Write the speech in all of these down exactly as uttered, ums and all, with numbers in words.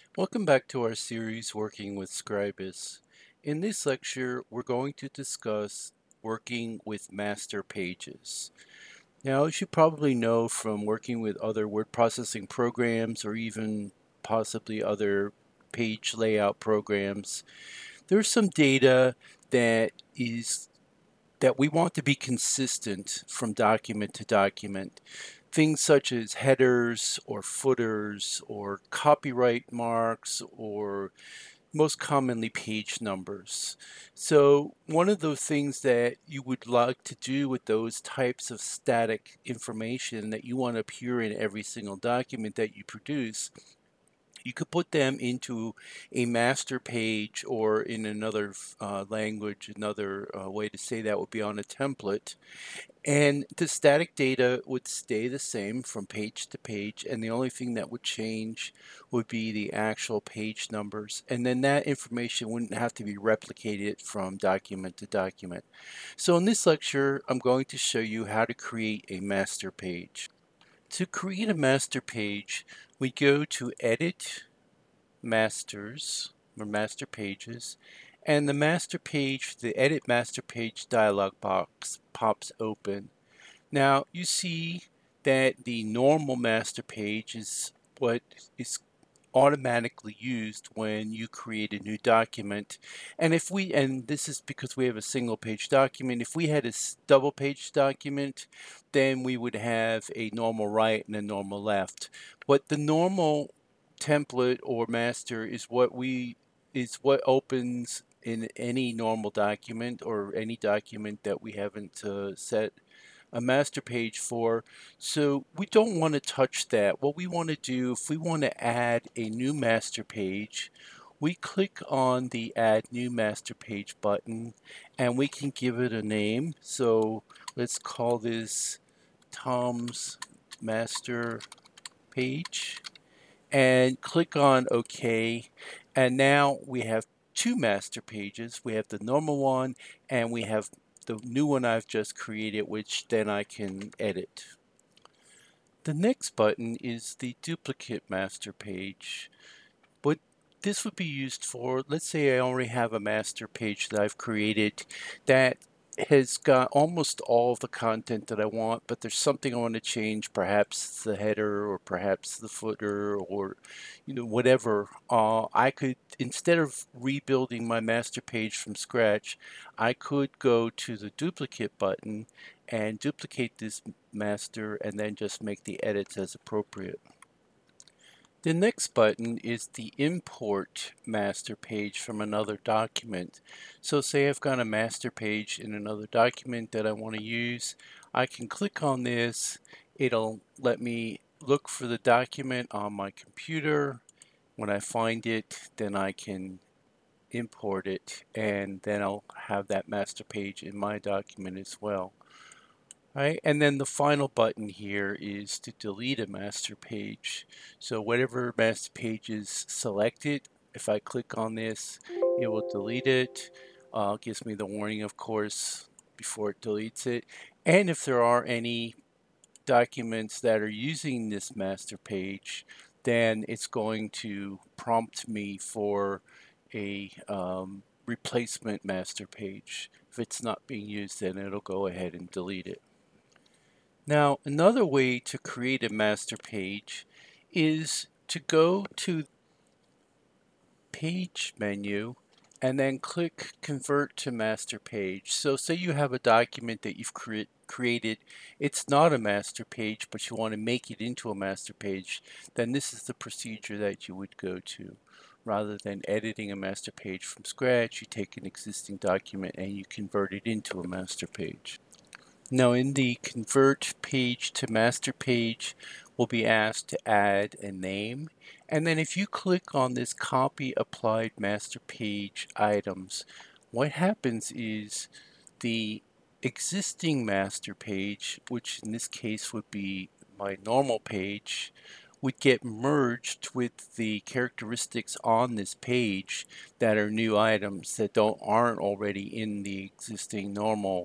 Welcome back to our series Working with Scribus. In this lecture, we're going to discuss working with master pages. Now, as you probably know from working with other word processing programs or even possibly other page layout programs, there's some data that is that we want to be consistent from document to document. Things such as headers or footers or copyright marks or most commonly page numbers. So one of the things that you would like to do with those types of static information that you want to appear in every single document that you produce, you could put them into a master page, or in another uh, language, another uh, way to say that would be on a template. And the static data would stay the same from page to page, and the only thing that would change would be the actual page numbers. And then that information wouldn't have to be replicated from document to document. So in this lecture, I'm going to show you how to create a master page. To create a master page, we go to Edit, Masters, or Master Pages, and the master page, the Edit Master Page dialog box pops open. Now you see that the normal master page is what is automatically used when you create a new document. And if we, and this is because we have a single page document, if we had a double page document, then we would have a normal right and a normal left. But the normal template or master is what we is what opens in any normal document or any document that we haven't uh, set a master page for. So we don't want to touch that. What we want to do, if we want to add a new master page, we click on the Add New Master Page button and we can give it a name. So let's call this Tom's Master Page and click on OK. And now we have two master pages. We have the normal one and we have the new one I've just created, which then I can edit. The next button is the duplicate master page. What this would be used for, let's say I already have a master page that I've created that has got almost all of the content that I want, but there's something I want to change, perhaps the header or perhaps the footer or you know whatever. Uh, I could, instead of rebuilding my master page from scratch, I could go to the duplicate button and duplicate this master and then just make the edits as appropriate. The next button is the import master page from another document. So say I've got a master page in another document that I want to use. I can click on this. It'll let me look for the document on my computer. When I find it, then I can import it, and then I'll have that master page in my document as well. Right, and then the final button here is to delete a master page. So whatever master page is selected, if I click on this, it will delete it. Uh, gives me the warning, of course, before it deletes it. And if there are any documents that are using this master page, then it's going to prompt me for a um, replacement master page. If it's not being used, then it'll go ahead and delete it. Now, another way to create a master page is to go to Page menu and then click Convert to Master Page. So say you have a document that you've cre created, it's not a master page, but you want to make it into a master page, then this is the procedure that you would go to. Rather than editing a master page from scratch, you take an existing document and you convert it into a master page. Now in the Convert Page to Master Page, we'll be asked to add a name. And then if you click on this Copy Applied Master Page Items, what happens is the existing master page, which in this case would be my normal page, would get merged with the characteristics on this page that are new items that don't aren't already in the existing normal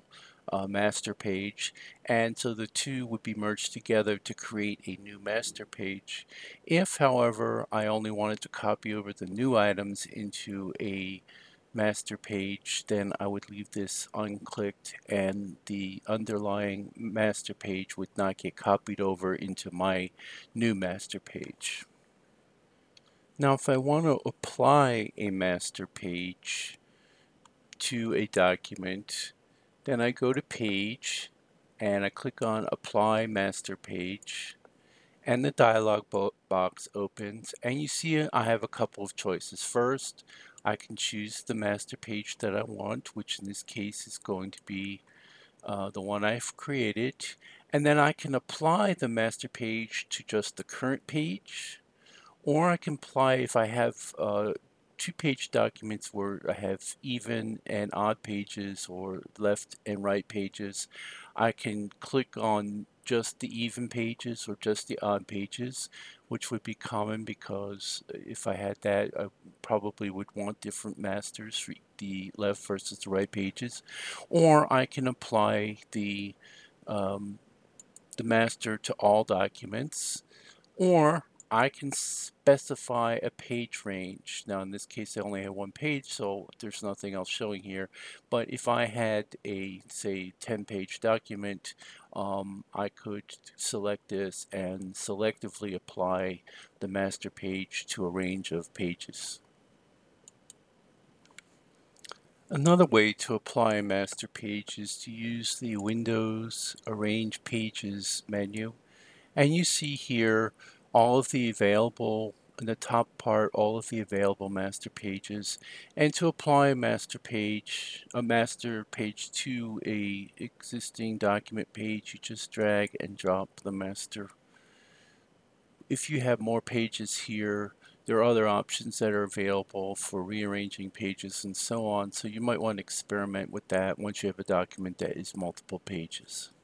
uh, master page, and so the two would be merged together to create a new master page. If, however, I only wanted to copy over the new items into a master page, then I would leave this unclicked and the underlying master page would not get copied over into my new master page. Now, if I want to apply a master page to a document, then I go to Page and I click on Apply Master Page, and the dialog box opens, and you see I have a couple of choices. First, I can choose the master page that I want, which in this case is going to be uh, the one I've created, and then I can apply the master page to just the current page, or I can apply if I have uh, two-page documents where I have even and odd pages or left and right pages. I can click on just the even pages or just the odd pages, which would be common because if I had that, I probably would want different masters for the left versus the right pages. Or I can apply the um, the master to all documents, or I can specify a page range. Now in this case I only have one page, so there's nothing else showing here. But if I had a, say, ten page document, um, I could select this and selectively apply the master page to a range of pages. Another way to apply a master page is to use the Windows Arrange Pages menu. And you see here all of the available, in the top part, all of the available master pages. And to apply a master page, a master page to a existing document page, you just drag and drop the master. If you have more pages here, there are other options that are available for rearranging pages and so on. So you might want to experiment with that once you have a document that is multiple pages.